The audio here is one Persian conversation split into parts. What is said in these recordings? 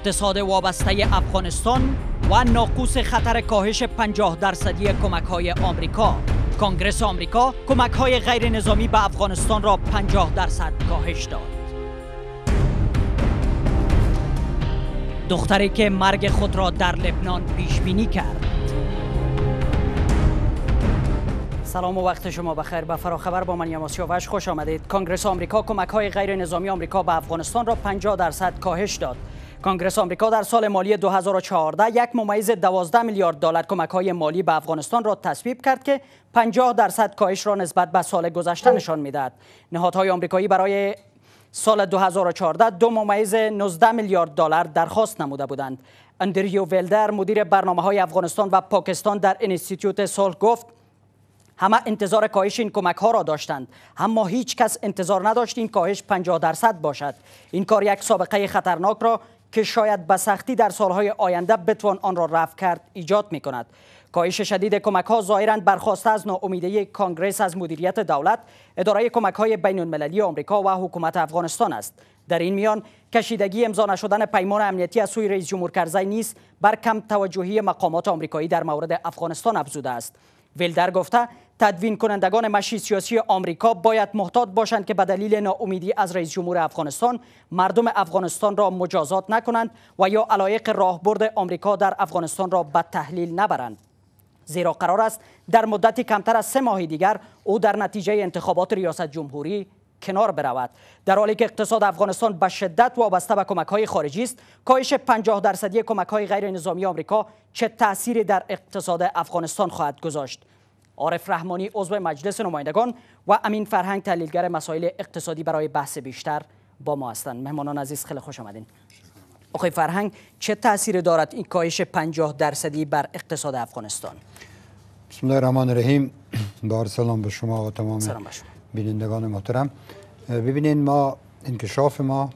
اقتصاد وابسته افغانستان و ناقوس خطر کاهش 50% کمک‌های آمریکا. کنگره آمریکا کمک‌های غیر نظامی به افغانستان را 50% کاهش داد. دختری که مرگ خود را در لبنان پیش بینی کرد. سلام و وقت شما بخیر. به فراخبر با من یماس سیاوش خوش آمدید. کنگره آمریکا کمک‌های غیر نظامی آمریکا به افغانستان را 50% کاهش داد. کنگره آمریکا در سال مالی 2014 1.12 میلیارد دلار کمک‌های مالی به افغانستان را تصویب کرد که 50% کاهش را نسبت به سال گذشته نشان می‌دهد. نهادهای آمریکایی برای سال 2014 2.19 میلیارد دلار درخواست نموده بودند. اندریو ویلدر مدیر برنامه‌های افغانستان و پاکستان در اینستیتوت صلح گفت همه انتظار کاهش این کمک‌ها را داشتند، اما هیچ کس انتظار نداشت این کاهش 50% باشد. این کار یک سابقه خطرناک را که شاید به سختی در سالهای آینده بتوان آن را رفع کرد ایجاد می‌کند. کاهش شدید کمک‌ها ظاهراً برخواسته از ناامیدی کنگره از مدیریت دولت، اداره کمک‌های بین‌المللی آمریکا و حکومت افغانستان است. در این میان کشیدگی امضا نشدن پیمان امنیتی از سوی رئیس جمهور کرزی نیز بر کم توجهی مقامات آمریکایی در مورد افغانستان افزوده است. ویلدر گفته تدوین کنندگان مشی سیاسی آمریکا باید محتاط باشند که به دلیل ناامیدی از رئیس جمهور افغانستان مردم افغانستان را مجازات نکنند و یا علایق راهبرد آمریکا در افغانستان را به تحلیل نبرند، زیرا قرار است در مدتی کمتر از 3 ماه دیگر او در نتیجه انتخابات ریاست جمهوری کنار برود. در حالی که اقتصاد افغانستان به شدت وابسته به کمک‌های خارجی است، کاهش 50% کمک‌های غیر نظامی آمریکا چه تأثیری در اقتصاد افغانستان خواهد گذاشت؟ عارف رحمانی عضو مجلس نمایندگان و امین فرهنگ تحلیلگر مسائل اقتصادی برای بحث بیشتر با ما هستند. مهمانان عزیز خیلی خوش آمدین. آقای فرهنگ، چه تأثیری دارد این کاهش 50% بر اقتصاد افغانستان؟ بسم الله الرحمن الرحیم. با سلام به شما و تمام بینندگان محترم. ببینید، ما انکشاف ما،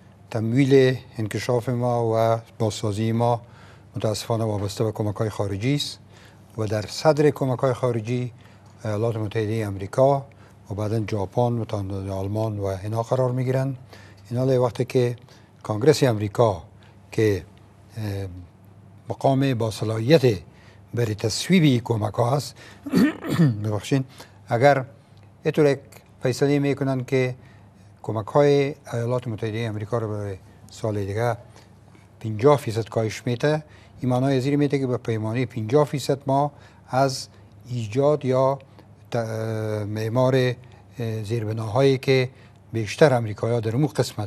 تمویل انکشاف ما و بازسازی ما متاسفانه وابسته به کمک‌های خارجی است و در صدر کمک‌های خارجی ایالات متحده آمریکا و بعداً ژاپن و آلمان و اینا قرار می‌گیرند. اینا وقتی که کنگره آمریکا که مقام با صلاحیت برای تصویب کمک‌ها است ببخشید، اگر اینطور یک فیصله میکنن که کمک‌های ایالات متحده آمریکا رو برای سال دیگه 50% کاهش میده، این معنای ازیر میده که به پیمانه 50% ما از ایجاد یا معمار زیربناهایی که بیشتر امریکایی‌ها در اون قسمت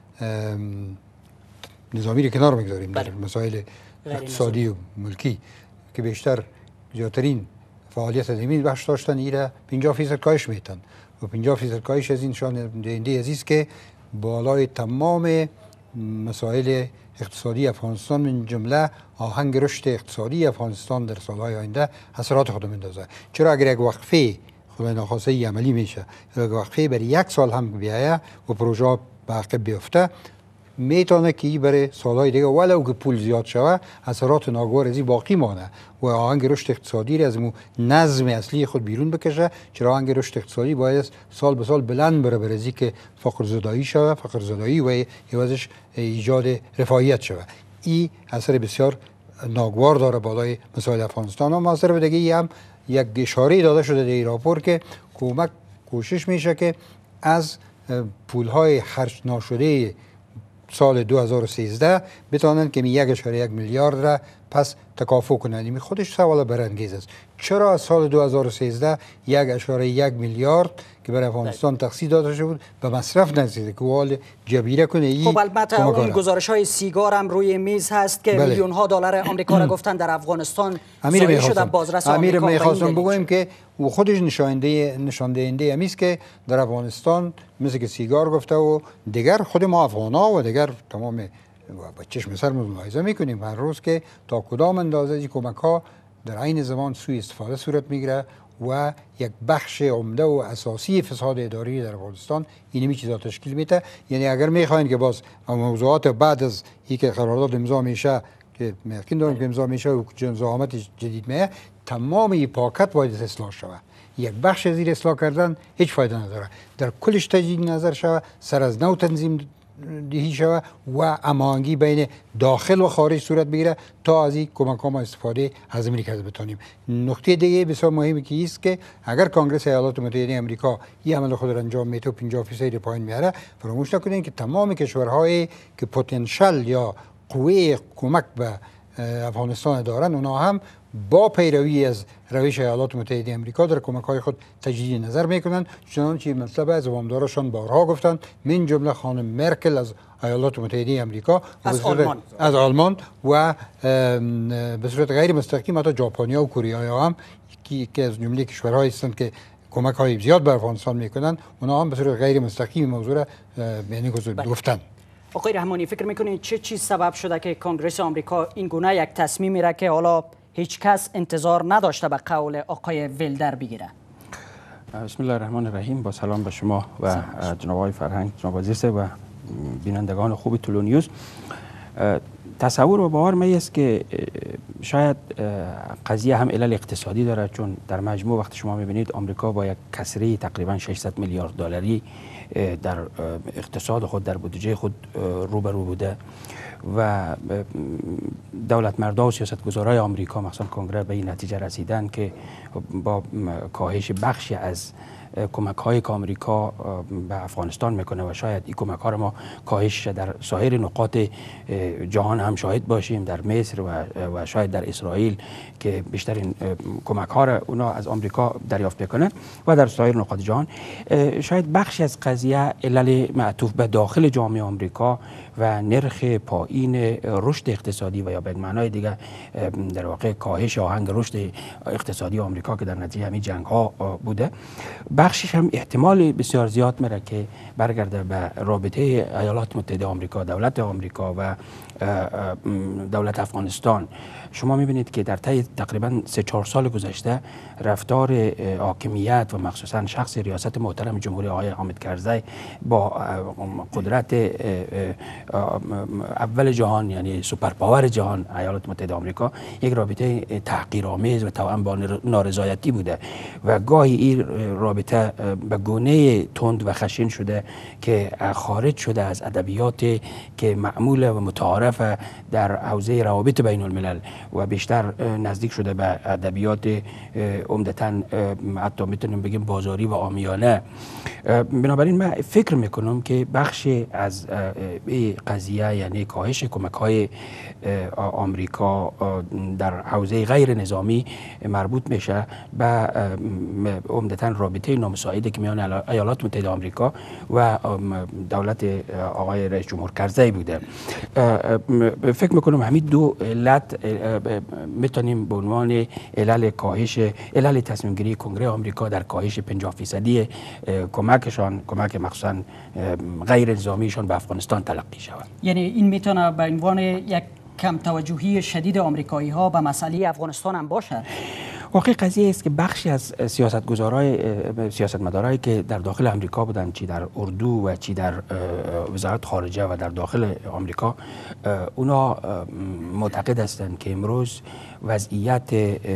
نظامی رو کنار میگذاریم در مسائل اقتصادی و ملکی که بیشتر زیادترین فعالیت از این بخش داشتن، ایره 50% کاهش میتن و 50% کاهش از این نشان دهنده عزیز که بالای تمام مسائل اقتصادی افغانستان من جمله آهنگ رشد اقتصادی افغانستان در سالهای آینده اثرات خود میندازه. چرا اگر یک وقفه خدای ناخواسته عملی میشه، یک وقفه برای 1 سال هم بیایه و پروژه به عقب بیفته، میتونه که برای سالهای دیگه ولو که پول زیاد شوه اثرات ناگوار ازی باقی مانه و آهنگ رشد اقتصادی را از نظم اصلی خود بیرون بکشه. چرا آهنگ رشد اقتصادی باید سال به سال بلند بره برای که فقر زدایی شوه، فقر زدایی و عوضش ایجاد رفاهیت شوه. این اثر بسیار ناگوار داره بالای مسائل افغانستان. و اثر دیگه هم یک اشاره داده شده در این راپور که کمک کوشش میشه که از پولهای خرج ناشده سال 2013 بتوانند که 1.1 میلیارد را پس تکافؤ کنند. این خودش سوال برانگیز است. چرا سال 2013 1.1 میلیارد که برای افغانستان تخصیص داده شده بود به مصرف نرسیده که حال جبیره کنه؟ خب البته اون گزارش‌های سیگار هم روی میز هست که میلیون‌ها دلار آمریکا را گفتن در افغانستان ضایع شده. بازرس آمریکا می‌خواستم بگویم که او خودش نشان دهنده امیست که در افغانستان مثل که سیگار گفته و دیگر خود ما افغان‌ها و دیگر تمام با چشم سر ملاحظه میکنیم هر روز که تا کدام اندازه این کمک‌ها در عین زمان سوء استفاده صورت میگیره و یک بخش عمده و اساسی فساد اداری در افغانستان اینمی چیزا تشکیل میده. یعنی اگر میخواین که باز موضوعات بعد از اینکه قرارداد امضا میشه که یقین دارم که امضا میشه و زحمت جدید میه، تمام این پاکت باید اصلاح شود. یک بخش زیر اصلاح کردن هیچ فایده نداره. در کلش تجدید نظر شود، سر از نو تنظیم دهی شود و هماهنگی بین داخل و خارج صورت بگیره تا از این کمک ها ما استفاده از امریکا بتونیم. نکته دیگه بسیار مهمی که است که اگر کنگره ایالات متحده آمریکا این عمل خود را انجام میده و 50% پایین میاره، فراموش نکنید که تمام کشورهایی که پتانسیل یا قوه کمک به افغانستان دارن اونا هم با پیروی از روش ایالات متحده آمریکا در کمک‌های خود تجدید نظر میکنند، چنانچه مطلب از زبامدارشان بارها گفتند، من جمله خانم مرکل از ایالات متحده آمریکا، از آلمان و به صورت غیر مستقیم حتی ژاپنیا و کره هم که از جمله کشورهایی هستند که کمک‌های زیاد به افغانستان میکنند، اونا هم به صورت غیر مستقیم موضوع را یعنی گفتند. آقای رحمانی، فکر میکنید چه چیز سبب شده که کنگره آمریکا این گونه یک تصمیم میره که حالا هیچ کس انتظار نداشته به قول آقای ولدر بگیره؟ بسم الله الرحمن الرحیم. با سلام به شما و جناب آقای فرهنگ، جناب وزیر و بینندگان خوب تلونیوز. تصور و باور من است که شاید قضیه هم علل اقتصادی داره، چون در مجموع وقتی شما میبینید آمریکا با یک کسری تقریبا 600 میلیارد دلاری در اقتصاد خود، در بودجه خود روبرو بوده و دولت مردا و سیاستگزارای آمریکا مثلا کنگره به این نتیجه رسیدن که با کاهش بخشی از کمک هایی که آمریکا به افغانستان میکنه و شاید این کمک ها رو ما کاهش در سایر نقاط جهان هم شاهد باشیم، در مصر و شاید در اسرائیل که بیشترین کمک ها رو اونا از آمریکا دریافت میکنن و در سایر نقاط جهان، شاید بخشی از قضیه علل معطوف به داخل جامعه آمریکا و نرخ پایین رشد اقتصادی و یا به معنای دیگه در واقع کاهش آهنگ رشد اقتصادی آمریکا که در نتیجه همین جنگ ها بوده، بخشش هم احتمال بسیار زیاد میره که برگرده به رابطه ایالات متحده آمریکا، دولت آمریکا و دولت افغانستان. شما میبینید که در طی تقریبا 3-4 سال گذشته رفتار حاکمیت و مخصوصا شخص ریاست محترم جمهوری آقای حامد کرزی با قدرت اول جهان، یعنی سوپر پاور جهان ایالات متحده آمریکا، یک رابطه تحقیرآمیز و توأم با نارضایتی بوده و گاهی این رابطه به گونه تند و خشن شده که خارج شده از ادبیات که معمول و متعارف در حوزه روابط بین الملل و بیشتر نزدیک شده به ادبیات عمدتاً حتی میتونیم بگیم بازاری و عامیانه. بنابراین من فکر میکنم که بخش از این قضیه، یعنی کاهش کمک‌های آمریکا در حوزه غیر نظامی، مربوط میشه به عمدتاً رابطه نامساعدی که میان ایالات متحده آمریکا و دولت آقای رئیس جمهور کرزی بوده. فکر میکنم همین دو علت میتونیم به عنوان علل تصمیم گیری کنگره آمریکا در کاهش 50% کمک مخصوصا غیر نظامیشان به افغانستان تلقی شود. یعنی این میتونه به عنوان یک کم توجهی شدید آمریکایی ها به مسئله افغانستان هم باشه؟ واقعی قضیه است که بخشی از سیاستمدارایی که در داخل آمریکا بودن، چی در اردو و چی در وزارت خارجه و در داخل آمریکا، اونا معتقد هستند که امروز وضعیت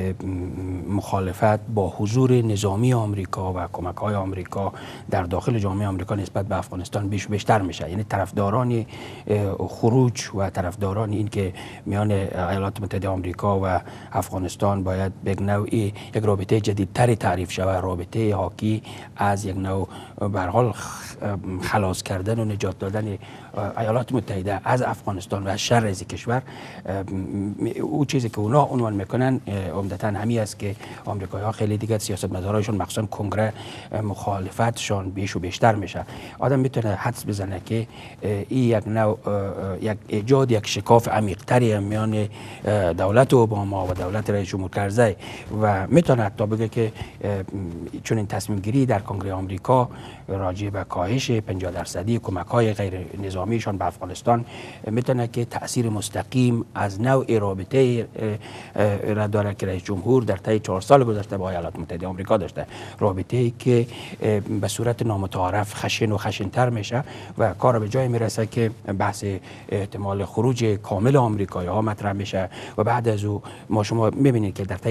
مخالفت با حضور نظامی آمریکا و کمک‌های آمریکا در داخل جامعه آمریکا نسبت به افغانستان بیشتر میشه. یعنی طرفداران خروج و طرفداران این که میان ایالات متحده آمریکا و افغانستان باید به نوعی یک رابطه جدیدتری تعریف شود، رابطه حاکی از یک نوع به هر حال خلاص کردن و نجات دادن ایالات متحده از افغانستان و از شر از کشور، او چیزی که اونا عنوان میکنن عمدتاً همین است که آمریکایی‌ها خیلی دیگه سیاستمدارایشون مخصوصا کنگره مخالفتشون بیشتر میشه. آدم میتونه حدس بزنه که این یک نوع یک شکاف عمیق‌تری میان دولت اوباما و دولت رئیس جمهور کرزی و میتونه حتی بگه که چون این تصمیم گیری در کنگره آمریکا راجع به کاهش 50% کمک‌های غیر نظامیشان به افغانستان میتونه که تأثیر مستقیم از نوع رابطه را داره که رئیس جمهور در طی 4 سال گذشته با ایالات متحده آمریکا داشته، رابطه‌ای که به صورت نامتعارف خشن و خشن‌تر میشه و کار به جای میرسه که بحث احتمال خروج کامل آمریکایی‌ها مطرح میشه و بعد از او شما میبینید که در طی 1-2 ماه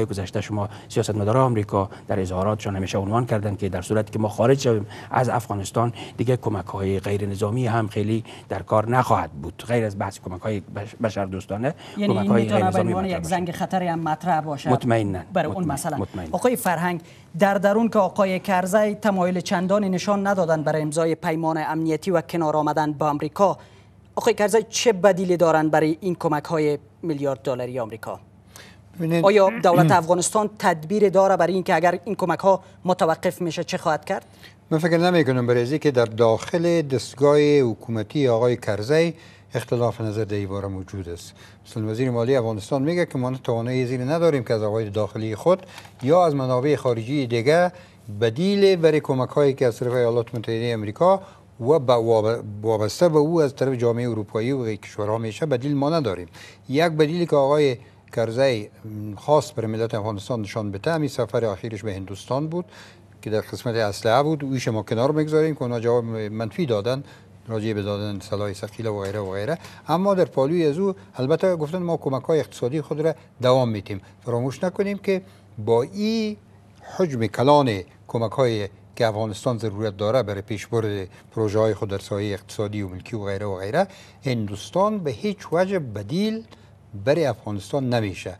سالهای گذشته شما سیاستمداران آمریکا در اظهاراتشان همیشه عنوان کردند که در صورتی که ما خارج شویم از افغانستان دیگه کمک‌های غیر نظامی هم خیلی در کار نخواهد بود، غیر از بحث کمک‌های بشردوستانه. یعنی این میتونه به عنوان یک زنگ خطری هم مطرح باشه مطمئنا برای اون مثلا. آقای فرهنگ، در درون که آقای کرزی تمایل چندانی نشان ندادن برای امضای پیمان امنیتی و کنار آمدن با آمریکا، آقای کرزی چه بدیلی دارن برای این کمک‌های میلیارد دلاری آمریکا؟ آیا دولت افغانستان تدبیر داره برای اینکه اگر این کمک‌ها متوقف میشه چه خواهد کرد؟ من فکر نمی‌کنم برای که در داخل دستگاه حکومتی آقای کرزی اختلاف نظر در این باره موجود است. مثلا وزیر مالی افغانستان میگه که ما توانایی زیر نداریم که از عواید داخلی خود یا از منابع خارجی دیگه بدیل برای کمک‌هایی که از طرف ایالات متحده آمریکا و وابسته به او از طرف جامعه اروپایی و کشورها میشه بدیل ما نداریم. یک بدیلی که آقای کرزی خاص برای ملت افغانستان نشان بده همین سفر اخیرش به هندوستان بود که در قسمت اسلحه بود. اویش ما کنار میگذاریم که اونا جواب منفی دادن راجع به دادن سلاح ثقیله و غیره و غیره، اما در پالوی از او البته گفتن ما کمک‌های اقتصادی خود را دوام میدیم. فراموش نکنیم که با این حجم کلان کمک‌های که افغانستان ضرورت داره برای پیشبرد پروژه‌های خود در ساحه اقتصادی و ملکی و غیره و غیره، هندوستان به هیچ وجه بدیل برای افغانستان نمیشه.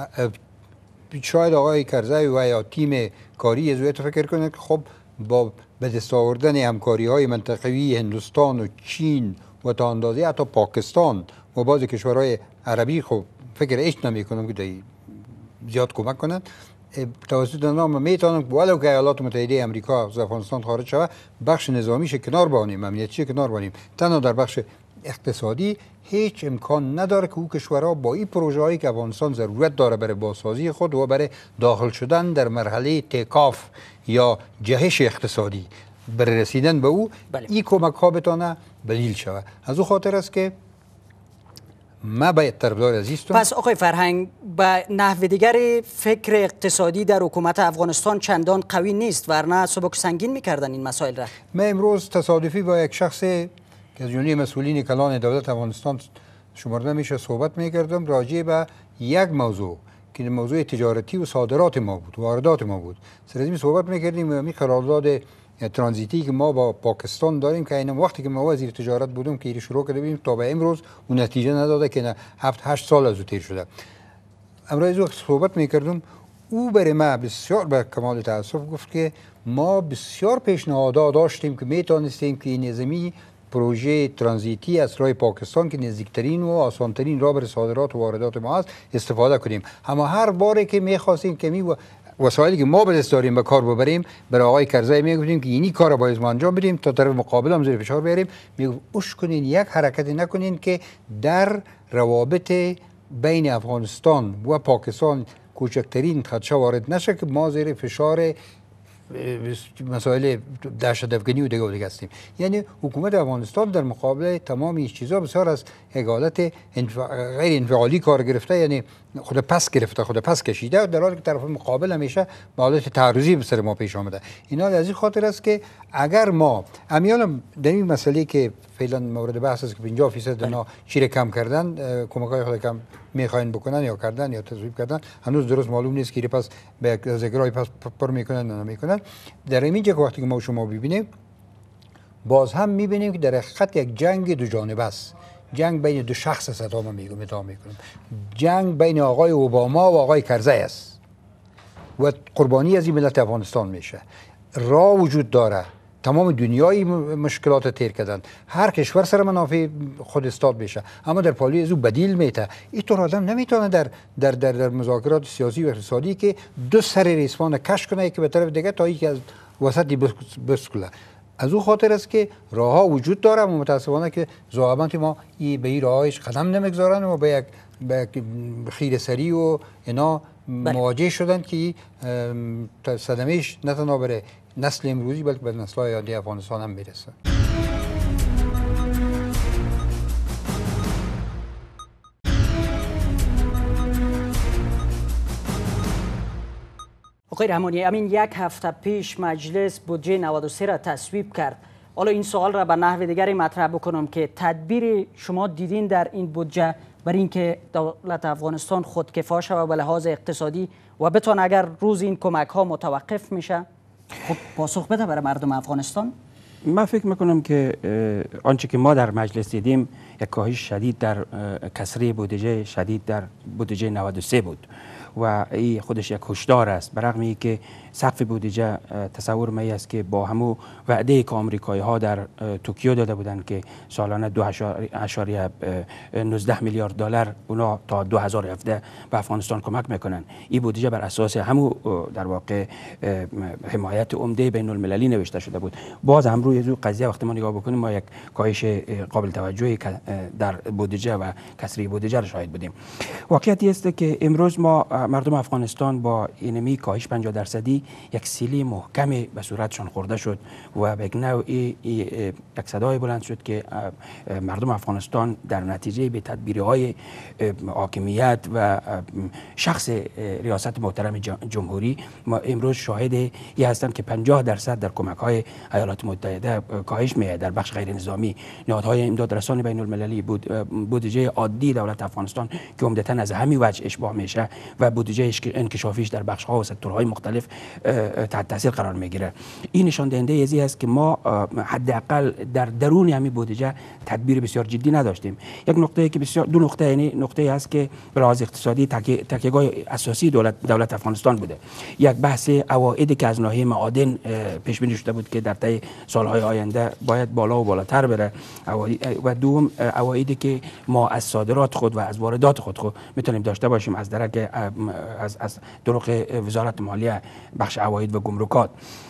شاید آقای کرزی و یا تیم کاری از او فکر کنه که خب با به دست آوردن همکاری‌های منطقوی هندوستان و چین و تا اندازه حتی پاکستان و بعضی کشورهای عربی خب فکر ایش نمی‌کنم که زیاد کمک کنند. توسط نام میتونم ولو که ایالات متحده آمریکا از افغانستان خارج شود بخش نظامیش کنار بانیم، امنیتی کنار بانیم، تنها در بخش اقتصادی هیچ امکان نداره که او کشورها با این پروژه‌هایی که افغانستان ضرورت داره برای بازسازی خود و برای داخل شدن در مرحله تکاف یا جهش اقتصادی برای رسیدن به او این کمک ها بتونه بدیل شود. از او خاطر است که ما باید طرفدار عزیزتون. پس آقای فرهنگ به نحو دیگری فکر اقتصادی در حکومت افغانستان چندان قوی نیست، ورنه سبک سنگین میکردن این مسائل را. من امروز تصادفی با یک شخص که از جمله مسئولین کلان دولت افغانستان شمرده میشه صحبت میکردم راجع به یک موضوع که موضوع تجارتی و صادرات ما بود، واردات ما بود. سر از این صحبت میکردیم و می قرارداد ترانزیتی که ما با پاکستان داریم که اینم وقتی که ما وزیر تجارت بودیم که شروع کرده بودیم تا به امروز اون نتیجه نداده که 7-8 سال از او تیر شده. امروز وقت صحبت میکردم او برای ما بسیار به کمال تاسف گفت که ما بسیار پیشنهادات داشتیم که میتونستیم که این نظامی پروژه ترانزیتی از راه پاکستان که نزدیکترین و آسانترین راه برای صادرات و واردات ما است استفاده کنیم، اما هر باره که میخواستیم که وسایلی که ما به دست داریم به کار ببریم برای آقای کرزی میگفتیم که اینی کارو باید ما انجام بدیم تا طرف مقابل هم زیر فشار بیاریم. میگفت اش کنین یک حرکتی نکنین که در روابط بین افغانستان و پاکستان کوچکترین خدشه وارد نشه که ما زیر فشار مسائل دهشت افغانی و دیگه هستیم. یعنی حکومت افغانستان در مقابل تمام این چیزا بسیار از حالت غیر انفعالی کار گرفته، یعنی خود پس گرفته، خود پس کشیده، در حالی که طرف مقابل همیشه به حالت تعرضی به سر ما پیش آمده. اینا از این خاطر است که اگر ما امیال در این مسئله که فعلا مورد بحث است که 50% اینا چیره کم کردن، کمک‌های خود کم میخواین بکنن یا کردن یا تصویب کردن، هنوز درست معلوم نیست که پس به ذکرای پس پر میکنن یا نمیکنن. در اینجا که وقتی که ما شما ببینیم باز هم میبینیم که در حقیقت یک جنگ دو جانبه است. جنگ بین دو شخص است. ادامه میکنم جنگ بین آقای اوباما و آقای کرزی است و قربانی از این ملت افغانستان میشه. راه وجود داره، تمام دنیای مشکلات تیر کردن، هر کشور سر منافع خود استاد بشه، اما در پالوی از او بدیل میته. اینطور آدم نمیتونه در مذاکرات سیاسی و اقتصادی که دو سر ریسمان کش کنه که به طرف دیگه تا یکی از وسطی بسکله. از او خاطر است که راه ها وجود داره، اما متاسفانه که ضوابط ما به این راهش قدم نمیگذارن و به یک خیره سری و اینا مواجه شدن که صدمهش نه تنها برای نسل امروزی بلکه به نسل‌های آینده افغانستان هم میرسه. آقای رحمانی، همین یک هفته پیش مجلس بودجه 93 را تصویب کرد. حالا این سوال را به نحو دیگری مطرح بکنم که تدبیر شما دیدین در این بودجه برای اینکه دولت افغانستان خودکفا شود به لحاظ اقتصادی و بتون اگر روز این کمک ها متوقف میشه خب پاسخ بده برای مردم افغانستان؟ من فکر میکنم که آنچه که ما در مجلس دیدیم یک کاهش شدید در کسری بودجه شدید در بودجه 93 بود و این خودش یک هشدار است، برغم اینکه سقف بودجه تصور می است که با همو وعده که آمریکایی ها در توکیو داده بودند که سالانه 2.19 میلیارد دلار اونا تا 2017 به افغانستان کمک میکنن. این بودجه بر اساس همو در واقع حمایت عمده بین المللی نوشته شده بود. باز هم روی این قضیه وقتی ما نگاه بکنیم ما یک کاهش قابل توجهی در بودجه و کسری بودجه را شاهد بودیم. واقعیتی است که امروز ما مردم افغانستان با اینمی کاهش 50% یک سیلی محکم به صورتشان خورده شد و به نوعی یک صدای بلند شد که مردم افغانستان در نتیجه به تدبیرهای حاکمیت و شخص ریاست محترم جمهوری ما امروز شاهد این هستند که 50% در کمک های ایالات متحده کاهش می‌یابد. در بخش غیر نظامی نهادهای امداد رسانی بین المللی بودجه عادی دولت افغانستان که عمدتاً از همین وجه اشباع میشه و بودجه انکشافیش در بخش ها و سکتورهای مختلف تحت تاثیر قرار میگیره. این نشان دهنده ازی است که ما حداقل در درون همین بودجه تدبیر بسیار جدی نداشتیم. یک نقطه که بسیار دو نقطه یعنی نقطه است که به لحاظ اقتصادی تکیهگاه اساسی دولت افغانستان بوده. یک بحث عوائدی که از ناحیه معادن پیش بینی شده بود که در طی سالهای آینده باید بالا و بالاتر بره و دوم عوائدی که ما از صادرات خود و از واردات خود میتونیم داشته باشیم از درک از طرق وزارت مالیه بخش عواید و گمرکات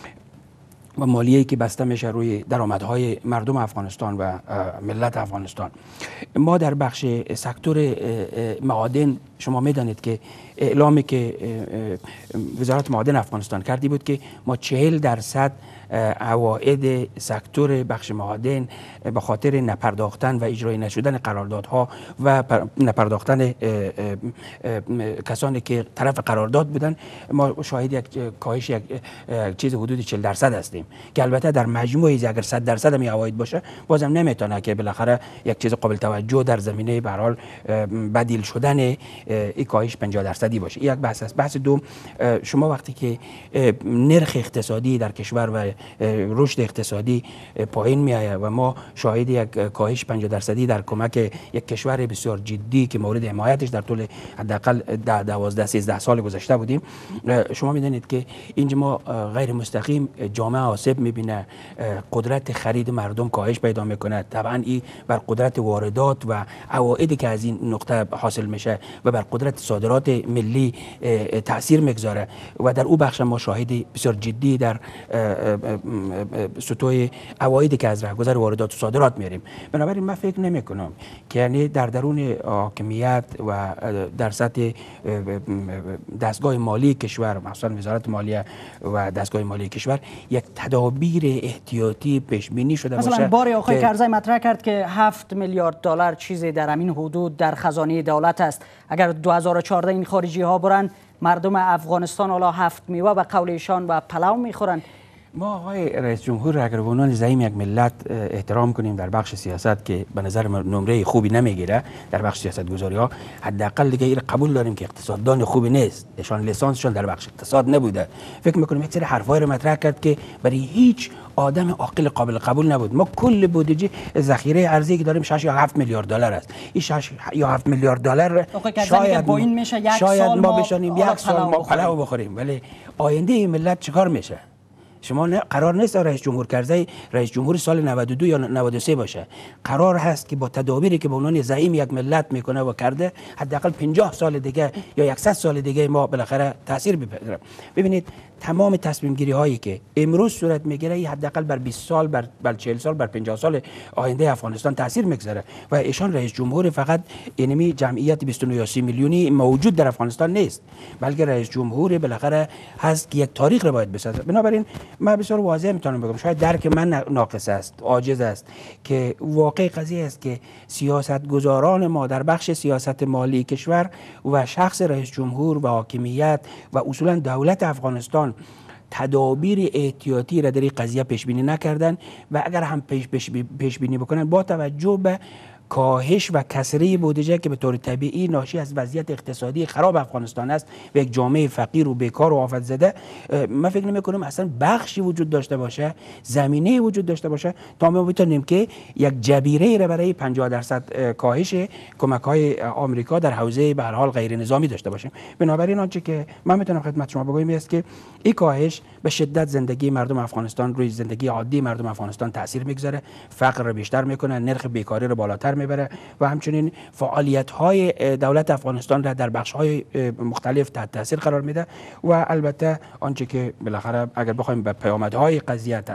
و مالیه‌ای که بسته میشه روی درآمدهای مردم افغانستان و ملت افغانستان. ما در بخش سکتور معادن شما میدانید که اعلامی که وزارت معادن افغانستان کردی بود که ما 40% عواید سکتور بخش معادن به خاطر نپرداختن و اجرای نشدن قراردادها و نپرداختن کسانی که طرف قرارداد بودن ما شاهد یک کاهش یک چیز حدود 40% هستیم که البته در مجموع اگر 100% هم عواید باشه بازم نمیتونه که بالاخره یک چیز قابل توجه در زمینه به هر حال بدیل شدن این کاهش 50% باشه. یک بحث است. بحث دوم، شما وقتی که نرخ اقتصادی در کشور و رشد اقتصادی پایین می آید و ما شاهد یک کاهش 50% در کمک یک کشور بسیار جدی که مورد حمایتش در طول حداقل 12-13 سال گذشته بودیم، شما میدونید که اینجا ما غیر مستقیم جامعه آسیب میبینه، قدرت خرید مردم کاهش پیدا میکنه، طبعا این بر قدرت واردات و عوائدی که از این نقطه حاصل میشه و بر قدرت صادرات ملی تاثیر میگذاره و در او بخش ما شاهد بسیار جدی در سطوح عوایدی که از رهگذر واردات و صادرات میاریم. بنابراین من فکر نمی کنم که یعنی در درون حاکمیت و در سطح دستگاه مالی کشور، مثلا وزارت مالیه و دستگاه مالی کشور، یک تدابیر احتیاطی پیش بینی شده باشه. مثلا بار آقای کرزی مطرح کرد که 7 میلیارد دلار چیزی در همین حدود در خزانه دولت است. اگر 2014 این خارجی ها برن مردم افغانستان حالا 7 میوه به قول ایشان و پلو میخورن. ما آقای رئیس جمهور اگر به عنوان زعیم یک ملت احترام کنیم در بخش سیاست که به نظر نمره خوبی نمیگیره در بخش سیاست گذاری ها، حداقل دیگه این قبول داریم که اقتصاددان خوبی نیست، نشان لیسانسشون در بخش اقتصاد نبوده. فکر میکنم یک سری حرفای رو مطرح کرد که برای هیچ آدم عاقل قابل قبول نبود. ما کل بودجه ذخیره ارزی که داریم 6 یا 7 میلیارد دلار است. این 6 یا 7 میلیارد دلار شاید ما بشانیم یک سال ما پلو بخوریم، ولی آینده این ملت چیکار میشه؟ شما قرار نیست رئیس جمهور کرزی رئیس جمهور سال 92 یا 93 باشه. قرار هست که با تدابیری که به عنوان زعیم یک ملت میکنه و کرده حداقل 50 سال دیگه یا 100 سال دیگه ما بالاخره تاثیر بپذیریم. ببینید تمام تصمیم گیری هایی که امروز صورت میگیره حداقل بر 20 سال بر 40 سال بر 50 سال آینده افغانستان تاثیر میگذاره و ایشان رئیس جمهور فقط اینمی جمعیت 29 یا 30 میلیونی موجود در افغانستان نیست، بلکه رئیس جمهور بالاخره هست که یک تاریخ رو باید بسازه. بنابراین من بسیار واضح میتونم بگم، شاید درک من ناقص است، عاجز است، که واقع قضیه است که سیاستگزاران ما در بخش سیاست مالی کشور و شخص رئیس جمهور و حاکمیت و اصولا دولت افغانستان تدابیر احتیاطی را در این قضیه پیش بینی نکردن و اگر هم پیش بینی بکنن با توجه به کاهش و کسری بودجه که به طور طبیعی ناشی از وضعیت اقتصادی خراب افغانستان است و یک جامعه فقیر و بیکار و آفت زده، من فکر نمی کنم اصلا بخشی وجود داشته باشه، زمینه وجود داشته باشه تا ما بتونیم که یک جبیره را برای 50% کاهش کمک‌های آمریکا در حوزه به هر حال غیر نظامی داشته باشیم. بنابراین آنچه که من میتونم خدمت شما بگویم است که این کاهش به شدت زندگی مردم افغانستان روی زندگی عادی مردم افغانستان تاثیر میگذاره، فقر رو بیشتر میکنه، نرخ بیکاری رو بالاتر میبره و همچنین فعالیت‌های دولت افغانستان را در بخش‌های مختلف تحت تاثیر قرار میده و البته آنچه که بالاخره اگر بخوایم به پیامدهای قضیه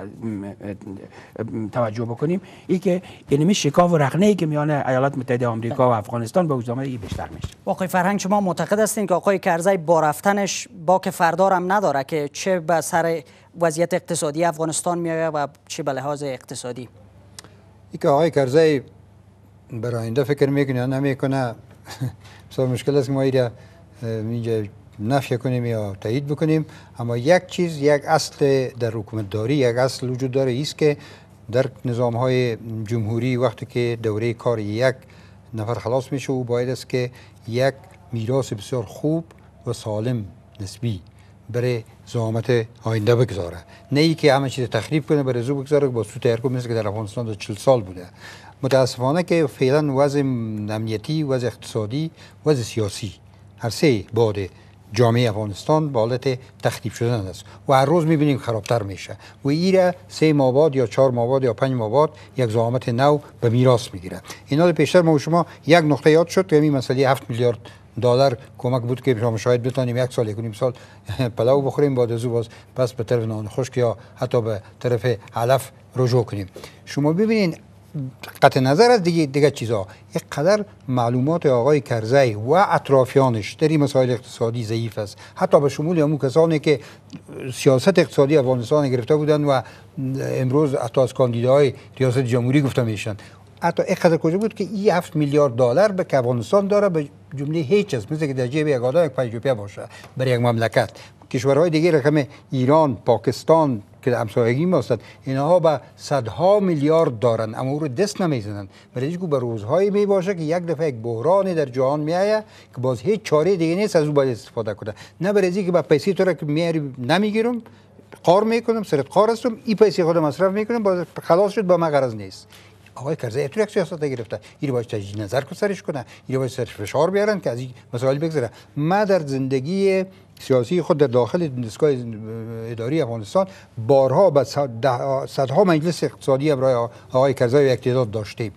توجه بکنیم، این که اینمی شکاف و رخنه‌ای که میان ایالات متحده آمریکا و افغانستان به وجود آمده بیشتر میشه. آقای فرهنگ، شما معتقد هستین که آقای کرزی با رفتنش باک فردار هم نداره که چه به سر وضعیت اقتصادی افغانستان میآید و چه به لحاظ اقتصادی؟ این که آقای کرزی برای آینده فکر میکنه یا نمیکنه بسیار مشکل است که ما اینجا نفی کنیم یا تایید بکنیم، اما یک چیز، یک اصل در حکومتداری، یک اصل وجود داره، ایست که در نظام های جمهوری وقتی که دوره کار یک نفر خلاص میشه او باید است که یک میراث بسیار خوب و سالم نسبی برای زعامت آینده بگذاره، نه ای که همه چیز تخریب کنه برای زو بگذاره با سو تغییر کنه، مثل که در افغانستان در 40 سال بوده. متاسفانه که فعلا وضع امنیتی، وضع اقتصادی، وضع سیاسی هر سه بعد جامعه افغانستان به حالت تخریب شدن است و هر روز میبینیم خرابتر میشه و ایره 3 ماه بعد یا 4 ماه بعد یا 5 ماه بعد یک زعامت نو به میراث میگیره. اینا پیشتر ما و شما یک نقطه یاد شد که این مسئله 7 میلیارد دلار کمک بود که شما شاید بتونیم یک سال یک سال پلاو بخوریم، بعد از باز پس به طرف نان خشک یا حتی به طرف علف رجوع کنیم. شما ببینین قطع نظر از دیگه چیزا، یک قدر معلومات آقای کرزی و اطرافیانش در این مسائل اقتصادی ضعیف است، حتی به شمول همون کسانی که سیاست اقتصادی افغانستان گرفته بودند و امروز حتی از کاندیداهای ریاست جمهوری گفته میشن. حتی یک قدر کجا بود که این 7 میلیارد دلار به افغانستان داره به جمله هیچ چیز، مثل که در جیب یک آدم یک 5 روپیه باشه برای یک مملکت. کشورهای دیگه رقم ایران، پاکستان که همسایگی ما هستند، اینها به صدها میلیارد دارن اما او رو دست نمیزنن. برای اینکه به روزهایی می باشه که یک دفعه یک بحرانی در جهان میآید که باز هیچ چاره دیگه نیست از او باید استفاده کنه، نه برای اینکه با پیسې تو را که میاری نمیگیرم، قار میکنم، سرت قار هستم، این پیسې خودم مصرف میکنم، باز خلاص شد، با من غرض نیست. آقای کرزی تو یک سیاست گرفته، این باید تجدید نظر کو سرش کنه، این باید سرش فشار بیارن که از این مسائل بگذره. ما در زندگی سیاسی خود در داخل دستگاه اداری افغانستان بارها با صدها مجلس اقتصادی برای آقای کرزی و اقتدار داشتیم،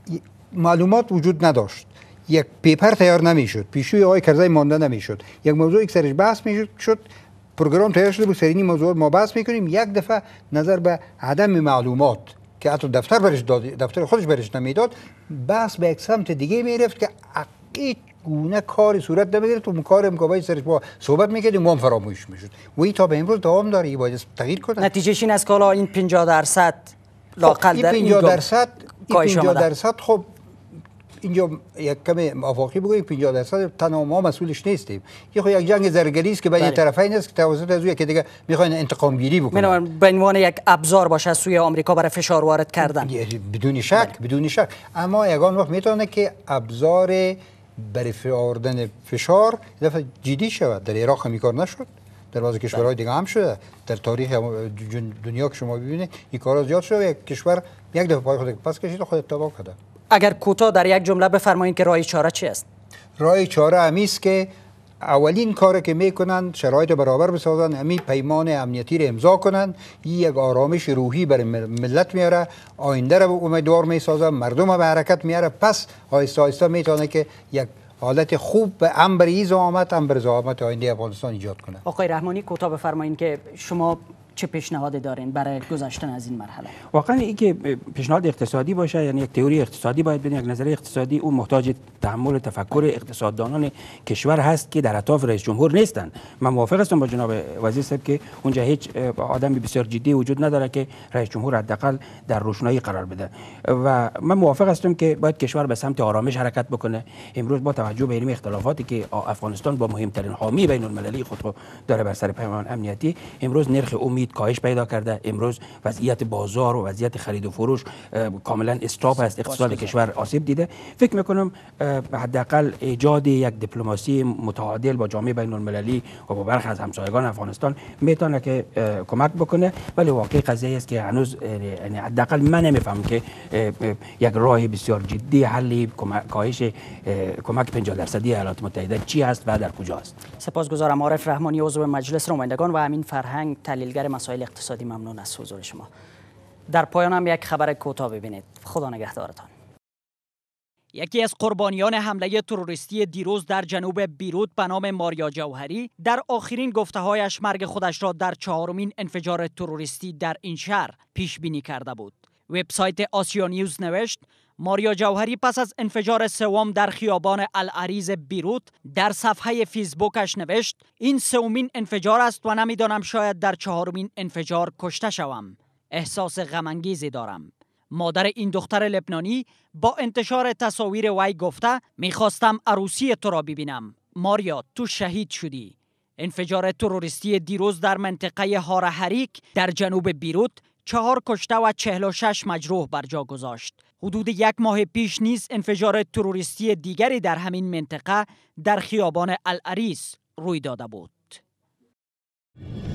معلومات وجود نداشت، یک پیپر تیار نمیشد، پیشوی آقای کرزی مانده نمیشد، یک موضوع یک سرش بحث میشد، پروگرام تیار شده بود، سر این موضوع ما بحث میکنیم، یک دفعه نظر به عدم معلومات که حتی دفتر برش داد، دفتر خودش برش نمیداد، بحث به یک سمت دیگه میرفت که هیچ گونه کاری صورت نمیگرفت و کار مقابل سرش با صحبت میکردیم و هم فراموش میشد و این تا به امروز دوام داره. این باید تغییر کنه. نتیجهش این است که حالا این 50% لاقل در این 50% خب اینجا یک کم آفاقی بگوییم 50% تنها ما مسئولش نیستیم. یه خب یک جنگ زرگری است که بین طرفین است که توسط از که دیگه میخواین انتقام گیری بکنن، به عنوان یک ابزار باشه از سوی آمریکا برای فشار وارد کردن. بدون شک، بدون شک. اما یگان وقت میتونه که ابزار برای آوردن فشار دفعه جدی شود. در عراق هم کار نشد، در بعضی کشورهای دیگه هم شده، در تاریخ دنیا که شما ببینید این کارا زیاد شده. یک کشور یک دفعه پای خود پس کشید و خود تباه کرده. اگر کوتاه در یک جمله بفرمایید که راه چاره چی است؟ راه چاره همی است که اولین کاری که میکنن شرایط برابر بسازن، همین پیمان امنیتی رو امضا کنن، یک آرامش روحی برای ملت میاره، آینده رو امیدوار میسازه، مردم رو به حرکت میاره، پس آهسته آهسته میتونه که یک حالت خوب به هم برای زعامت، هم برای زعامت آینده افغانستان ایجاد کنه. آقای رحمانی کوتاه بفرمایید که شما چه پیشنهادی دارین برای گذشتن از این مرحله؟ واقعا این که پیشنهاد اقتصادی باشه، یعنی یک تئوری اقتصادی باید بدین، یک نظریه اقتصادی، اون محتاج تحمل تفکر اقتصاددانان کشور هست که در اطراف رئیس جمهور نیستن. من موافق هستم با جناب وزیر صاحب که اونجا هیچ آدمی بسیار جدی وجود نداره که رئیس جمهور حداقل در روشنایی قرار بده و من موافق هستم که باید کشور به سمت آرامش حرکت بکنه. امروز با توجه به این اختلافاتی که افغانستان با مهمترین حامی بین المللی خود داره بر سر پیمان امنیتی، امروز نرخ امید خرید کاهش پیدا کرده. امروز وضعیت بازار و وضعیت خرید و فروش کاملا استاپ است. اقتصاد کشور آسیب دیده. فکر میکنم حداقل ایجاد یک دیپلماسی متعادل با جامعه بین المللی و با برخی از همسایگان افغانستان میتونه که کمک بکنه، ولی واقعی قضیه است که هنوز یعنی حداقل من نمیفهم که یک راه بسیار جدی حل کاهش کمک 50% ایالات متحده چی است و در کجا است. سپاسگزارم. عارف رحمانی، عضو مجلس نمایندگان، و امین فرهنگ، تحلیلگر مسائل اقتصادی، ممنون از حضور شما. در پایان هم یک خبر کوتاه ببینید. خدا نگهدارتان. یکی از قربانیان حمله تروریستی دیروز در جنوب بیروت به نام ماریا جوهری در آخرین گفته‌هایش مرگ خودش را در 4مین انفجار تروریستی در این شهر پیش بینی کرده بود. وبسایت آسیا نیوز نوشت ماریا جوهری پس از انفجار سوم در خیابان العریض بیروت در صفحه فیسبوکش نوشت این سومین انفجار است و نمیدانم شاید در 4مین انفجار کشته شوم. احساس غم‌انگیزی دارم. مادر این دختر لبنانی با انتشار تصاویر وی گفته میخواستم عروسی تو را ببینم. ماریا تو شهید شدی. انفجار تروریستی دیروز در منطقه هار حریک در جنوب بیروت 4 کشته و 46 مجروح بر جا گذاشت. حدود 1 ماه پیش نیز انفجار تروریستی دیگری در همین منطقه در خیابان العریس روی داده بود.